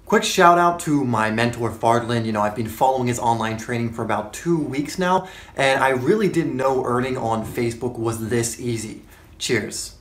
Quick shout out to my mentor Fadlin. I've been following his online training for about 2 weeks now, and I really didn't know earning on Facebook was this easy. Cheers.